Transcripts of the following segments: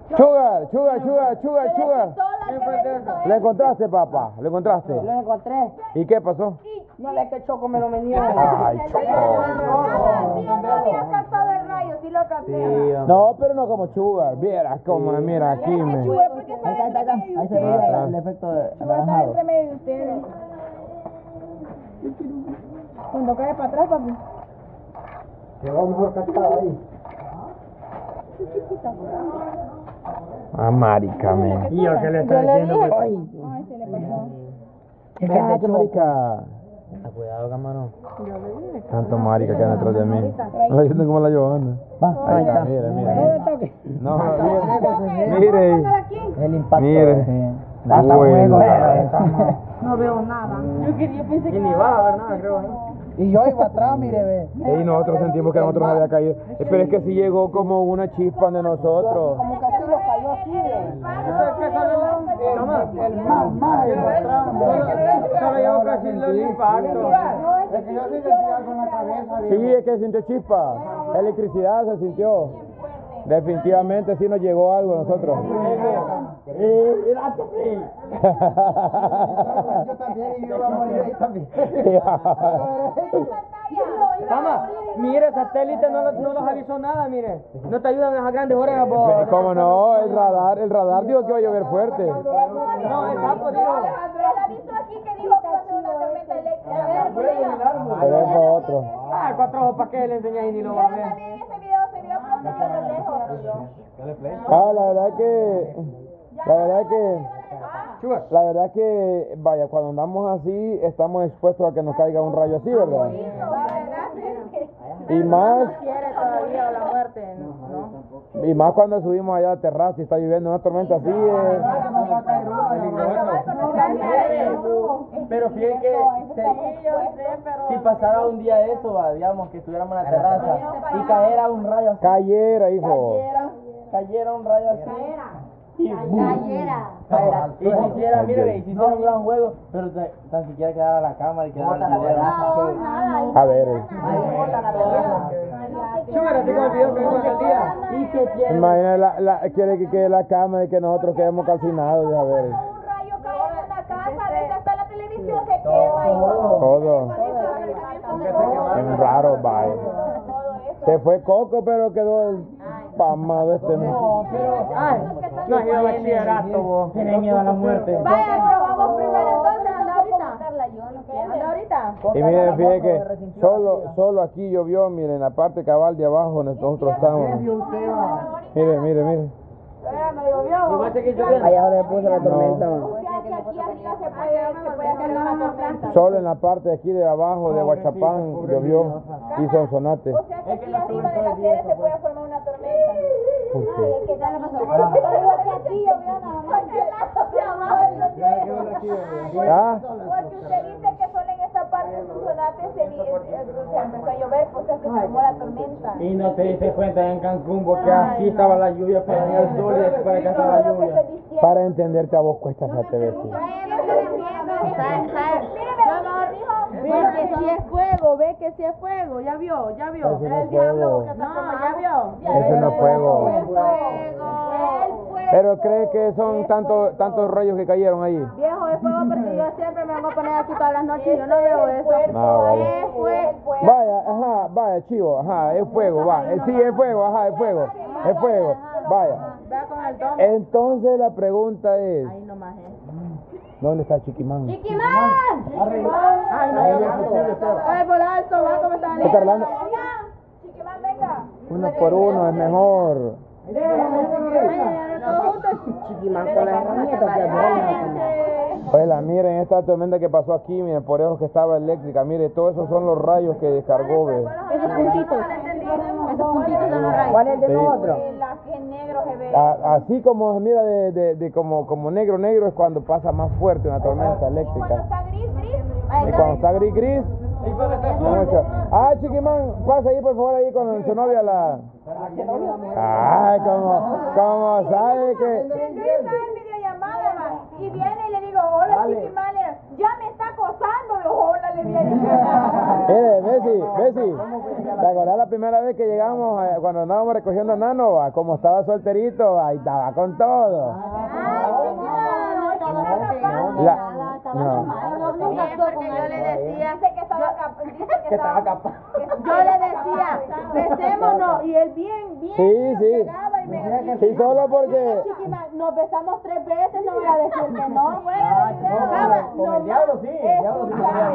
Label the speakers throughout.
Speaker 1: Sugar, Sugar, Sugar, Sugar, Sugar. ¿Lo encontraste, papá? ¿Lo encontraste?
Speaker 2: Lo encontré.
Speaker 1: ¿Y qué pasó?
Speaker 2: No ve que Choco me lo venía.
Speaker 1: Ay, Choco.
Speaker 3: Sí, no había captado el rayo, sí lo capté.
Speaker 1: No, pero no como Sugar. Viera cómo, mira, aquí me...
Speaker 2: Ahí se ve el efecto anaranjado.
Speaker 3: Entre medio de ustedes. Cuando cae para atrás, papi.
Speaker 4: Quedó mejor captado ahí.
Speaker 1: Ah, marica, men.
Speaker 4: ¿Y yo qué le estoy diciendo?
Speaker 3: Ay, se le pasó.
Speaker 1: Cállate, marica.
Speaker 2: Cuidado, camarón.
Speaker 1: Tanto marica que anda detrás de mí. No diciendo como la Johanna. Ahí está, mire, mire. No, mire. Mire.
Speaker 2: El impacto.
Speaker 1: Mire.
Speaker 2: Hasta
Speaker 1: Bueno.
Speaker 3: No veo nada.
Speaker 2: Yo pensé que ni va a ver nada, creo.
Speaker 4: Y yo iba atrás, mire, ve.
Speaker 1: Y nosotros sentimos que nosotros no había caído. Pero es que sí llegó como una chispa de nosotros.
Speaker 2: Como que así lo cayó así,
Speaker 4: Más iba atrás.
Speaker 2: Solo llevo casi el impacto.
Speaker 4: Es que yo sí sentía algo en la cabeza.
Speaker 1: Sí, es que sintió chispa. Electricidad se sintió. Definitivamente sí nos llegó algo a nosotros.
Speaker 4: Yo también, y yo iba a morir ahí también.
Speaker 2: Mamá, mire, satélite no los avisó nada, mire. No te ayudan esas grandes orejas, vos.
Speaker 1: ¿Cómo no? El radar dijo que iba a llover fuerte.
Speaker 2: No, el sapo dijo.
Speaker 3: El aviso aquí que dijo que va a ser una tormenta eléctrica.
Speaker 1: Pero es para otro.
Speaker 2: Ah, 4 ojos, ¿para qué le enseñas y ni lo va a
Speaker 3: Pero
Speaker 2: ver?
Speaker 3: también ese video se vio protegido de lejos.
Speaker 1: Ah, la verdad que, vaya, cuando andamos así, estamos expuestos a que nos caiga un rayo así, ¿verdad? Y más,
Speaker 3: Quiere todavía la muerte, ¿no?
Speaker 1: y más cuando subimos allá a la terraza y está lloviendo una tormenta así,
Speaker 2: Pero fíjense que si pasara un día eso, va, digamos que estuviéramos en la terraza y cayera un rayo así,
Speaker 1: cayera, hijo.
Speaker 2: cayera un rayo así y
Speaker 3: Cayera.
Speaker 2: y si hiciera, mire, y si hiciera un gran juego, pero tan siquiera quedara la cámara y quedara el video.
Speaker 1: A ver,
Speaker 2: Chúgara, tengo el video que vimos aquel día. ¿Y qué tiene?
Speaker 1: imagina, quiere que quede la cama y que nosotros quedemos calcinados, a ver.
Speaker 3: Un rayo cae en una casa, a veces hasta la televisión se quema y
Speaker 1: Todo. Es raro, bye. Se fue Coco, pero quedó pamado este mes.
Speaker 2: No has ido a bachillerato, vos. Tiene miedo a la muerte.
Speaker 3: Vaya, pero vamos primero entonces, anda ahorita. Anda ahorita.
Speaker 1: Y miren, fíjense que solo aquí llovió, miren, la parte cabal de abajo donde nosotros estamos. Miren.
Speaker 2: Allá ahora le puso la tormenta.
Speaker 3: O sea que aquí arriba se puede hacer una tormenta.
Speaker 1: Solo en la parte de aquí de abajo de Huachapán llovió y Sonsonate.
Speaker 3: O sea que aquí arriba de la sede se puede formar una tormenta.
Speaker 1: ¿Por qué?
Speaker 3: Ay, es que ya le pasó. Aquí llovió nada más. De abajo es lo que-
Speaker 1: ¿Ah?
Speaker 3: Porque usted dice que solo en esta parte de Sonsonate se empezó a llover, pues se formó la tormenta.
Speaker 2: Y no te diste cuenta en Cancún, porque así estaba la lluvia para venir el sol y después acá estaba la lluvia.
Speaker 1: Para entenderte a vos cuesta esa TV, sí.
Speaker 3: Ve que si es fuego, ve que si es fuego, ya vio.
Speaker 1: Ese no es fuego.
Speaker 3: Ya vio.
Speaker 1: Ese no es fuego.
Speaker 3: El fuego.
Speaker 1: Pero cree que son tantos rayos que cayeron ahí.
Speaker 3: Viejo, es fuego porque yo siempre me vengo a poner aquí todas las noches y yo no veo eso.
Speaker 1: Ah, vale.
Speaker 3: Es fuego.
Speaker 1: Vaya, chivo, es fuego, va. Sí, es fuego, es fuego. Es fuego, vaya.
Speaker 3: Vea con el tomo.
Speaker 1: Entonces la pregunta es,
Speaker 3: Ahí nomás
Speaker 1: ¿dónde está Chiquimán?
Speaker 3: ¡Chiquimán! Ay, no, ay, por alto, va como está.
Speaker 1: ¿Qué está hablando?
Speaker 3: Chiquimán, venga.
Speaker 1: Uno por uno es mejor.
Speaker 2: Chiquimán con las herramientas que
Speaker 1: Oiga, miren esta tormenta que pasó aquí, miren, por eso que estaba eléctrica, mire, todos esos son los rayos que descargó, ve.
Speaker 3: Esos puntitos son los rayos.
Speaker 2: ¿Cuál es de
Speaker 1: Sí.
Speaker 2: nosotros?
Speaker 3: La que en negro se ve.
Speaker 1: Así como se mira como negro es cuando pasa más fuerte una tormenta
Speaker 3: Cuando
Speaker 1: eléctrica.
Speaker 3: está gris.
Speaker 1: Y cuando está gris, mucho. Ah, Chiquimán, pasa ahí por favor ahí con su novia la... Ay, como sabe que...
Speaker 3: Está en videollamada, ma, y viene y le digo, hola Chiquimán, ya me está acosando, hola, le viene.
Speaker 1: Bessie, ¿te acordás la primera vez que llegamos, cuando andábamos recogiendo a Nano, va, como estaba solterito, ahí estaba con todo.
Speaker 3: Porque yo le decía, dice que estaba capaz. Yo le decía, besémonos, y él bien
Speaker 1: Sí, sí.
Speaker 3: llegaba y me decía,
Speaker 1: Sí, solo porque...
Speaker 3: nos besamos 3 veces, no voy a decir que no.
Speaker 2: Con el diablo sí, el diablo sí.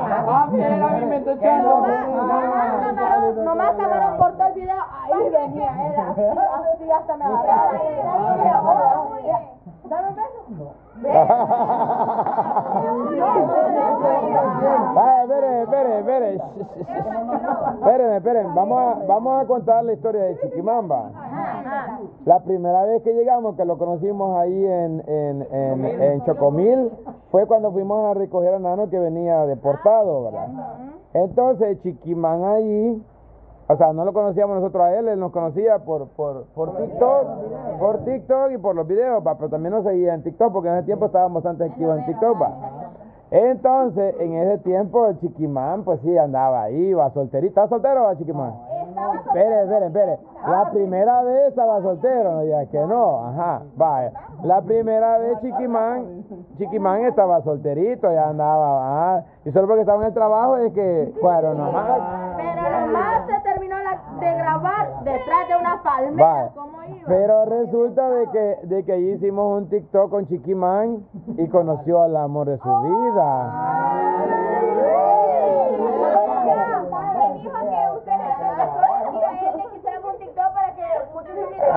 Speaker 3: Nomás Camarón cortó el video, ahí venía él, así hasta me agarraba. Dame un beso.
Speaker 1: Vaya, esperen. Vamos a contar la historia de Chiquimamba. La primera vez que llegamos, que lo conocimos ahí en Chocomil, fue cuando fuimos a recoger a Nano que venía deportado, ¿verdad? Entonces Chiquimán ahí, o sea, no lo conocíamos nosotros a él nos conocía por TikTok y por los videos, pero también nos seguía en TikTok, porque en ese tiempo estábamos bastante activos en TikTok, va. Entonces, en ese tiempo, el Chiquimán, pues sí, andaba ahí, va solterito. ¿Estaba soltero, va, Chiquimán? Espere. La primera vez estaba soltero, no digas que no, ajá, vaya. La primera vez Chiquimán estaba solterito, ya andaba, y solo porque estaba en el trabajo es que, bueno, nomás.
Speaker 3: Pero nomás se terminó de grabar detrás de una palmera, ¿cómo iba?
Speaker 1: Pero resulta de que allí hicimos un TikTok con Chiquimán y conoció al amor de su vida.
Speaker 3: Me dijo que usted le empezó a decir a él que hiciéramos un TikTok para que muchos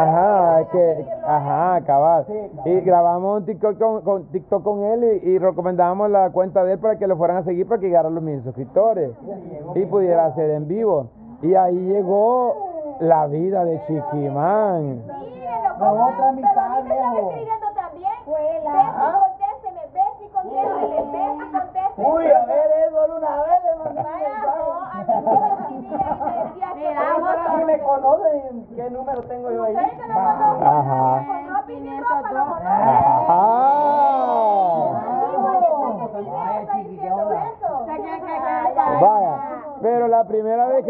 Speaker 1: cabal. Y grabamos un TikTok con él y recomendamos la cuenta de él para que lo fueran a seguir para que llegara a los 1000 suscriptores y pudiera hacer en vivo. Y ahí llegó la vida de Chiquimán.
Speaker 4: Con otra mitad, viejo.
Speaker 3: escribiendo también. Ves y contésteme.
Speaker 2: Uy, a ver, eso una vez le mandé un
Speaker 3: Vaya,
Speaker 2: mensaje.
Speaker 3: no, a mí sí me escribía y me decía que
Speaker 2: Si me conocen, ¿qué número tengo yo ahí?
Speaker 3: usted se lo mandó
Speaker 1: Ajá.
Speaker 3: con ropa y sin ropa, lo mandó.
Speaker 1: Vaya, pero la primera vez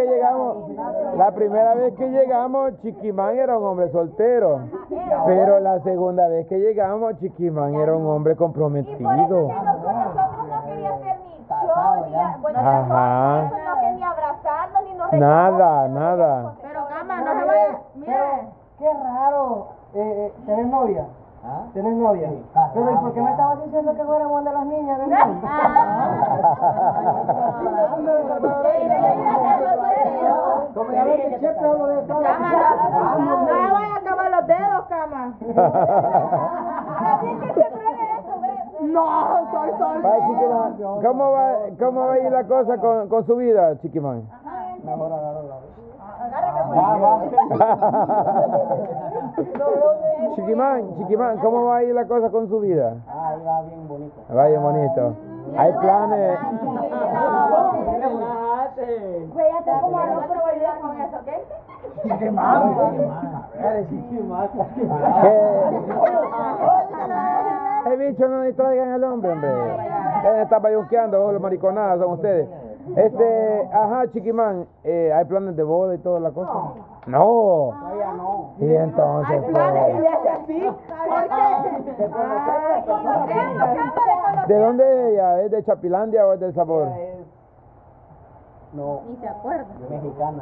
Speaker 1: que llegamos, Chiquimán era un hombre soltero. Pero la segunda vez que llegamos, Chiquimán era un hombre comprometido.
Speaker 3: Nosotros no quería hacer ni show,
Speaker 1: Ajá.
Speaker 3: no quería abrazarnos, ni nos
Speaker 1: Nada.
Speaker 3: Pero cama, no se vaya. Mire.
Speaker 4: Qué raro. ¿Tenés novia? ¿Tienes novia? Pero ¿y por qué me estabas diciendo que fuéramos de las niñas? Como ya ves que siempre hablo de todo.
Speaker 3: No le vaya a acabar los dedos, cama. No, estoy
Speaker 1: Vaya, Chiquimán, ¿cómo va a ir la cosa con su vida, Chiquimán?
Speaker 4: Mejor agarro la vez.
Speaker 1: Chiquimán, ¿cómo va a ir la cosa con su vida?
Speaker 4: Ahí va bien bonito.
Speaker 1: Va bien bonito. Hay planes. El bicho no distraigan al hombre. Él está payunqueando, los mariconadas son ustedes. Chiquimán, ¿hay planes de boda y toda la cosa? No.
Speaker 4: Todavía no.
Speaker 1: Y entonces, ¿de dónde es ella? ¿Es de Chapilandia o es del Sabor?
Speaker 4: No.
Speaker 3: Ni se acuerda.
Speaker 4: Mexicana.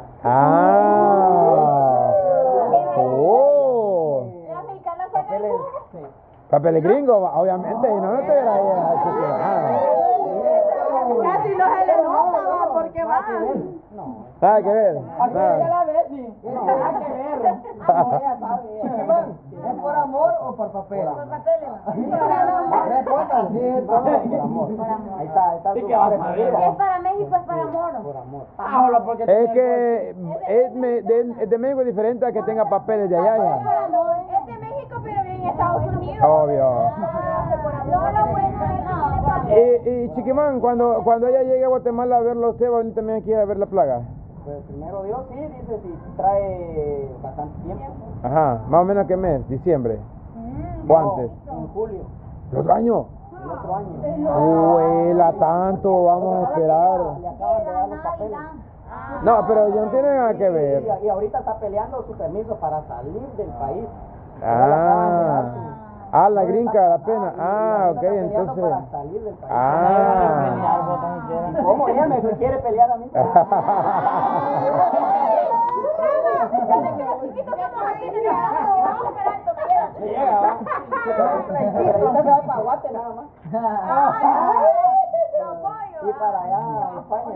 Speaker 3: Las mexicanas son el jugo.
Speaker 1: Papeles gringos, obviamente, y no te verás ahí, Chiquimán.
Speaker 3: Casi no se le nota, porque va.
Speaker 1: Nada que ver.
Speaker 3: la ves, sí. Nada que ver.
Speaker 4: Ella sabe. ¿Es por amor o por papel?
Speaker 3: Por papeles.
Speaker 4: Responda, sí, todo por amor. Ahí está.
Speaker 2: ¿Y qué vas a ver?
Speaker 3: Si es para México, es para amor.
Speaker 4: Por amor.
Speaker 1: Es que es de México es diferente a que tenga papeles de allá. Ya.
Speaker 3: Es de México, pero vive en Estados Unidos.
Speaker 1: Obvio.
Speaker 3: No,
Speaker 1: Y Chiquimán, cuando ella llegue a Guatemala a verlo, ¿usted va a venir también aquí a ver la plaga?
Speaker 2: Pues primero Dios, sí, dice si trae bastante tiempo.
Speaker 1: Ajá, más o menos qué mes, diciembre. ¿O antes?
Speaker 2: En julio,
Speaker 1: ¿El otro año?
Speaker 2: el otro año.
Speaker 1: Huela tanto, vamos a esperar.
Speaker 2: Le acaban de dar los papeles.
Speaker 1: No, pero yo no tiene nada que ver.
Speaker 4: Y ahorita está peleando su permiso para salir del país.
Speaker 1: Ah, la green card apenas. Ah, ok, entonces.
Speaker 4: Para salir del país. ¿Cómo ella me quiere pelear a mí? Y para allá, España.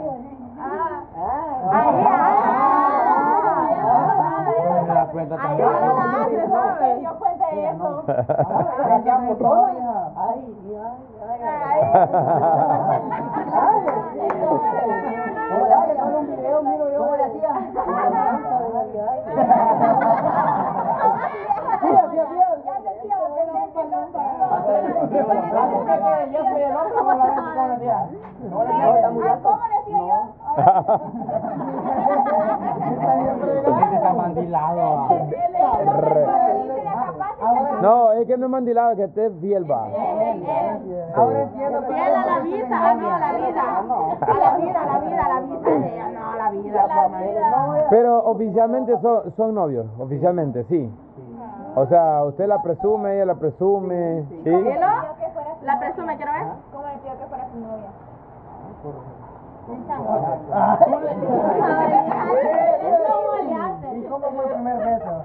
Speaker 1: No, es que no es mandilado, que esté fiel, va.
Speaker 4: Ahora entiendo.
Speaker 3: Fiel a la vida, no a la vida. A la vida, no a la vida.
Speaker 1: Pero oficialmente son novios, oficialmente, sí. O sea, usted la presume, ella la presume, ¿sí?
Speaker 3: La presume, quiero ver.
Speaker 5: ¿Cómo le pidió que fuera su novia?
Speaker 4: ¿Y cómo fue el primer beso?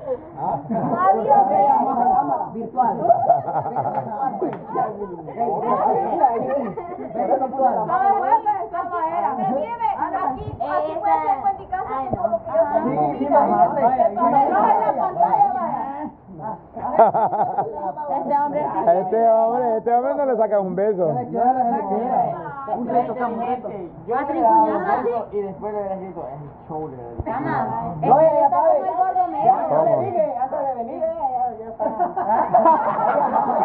Speaker 4: Virtual.
Speaker 5: ¿Cómo era? Pero míreme, aquí puede ser cuenticazo de todo lo que yo sé.
Speaker 4: Sí, imagínate.
Speaker 1: Este hombre no le saca un beso.
Speaker 2: Un reto, yo le he dado un beso y después le he escrito en el shoulder.
Speaker 4: No, ya sabe. Ya le dije, antes de venir, ya está.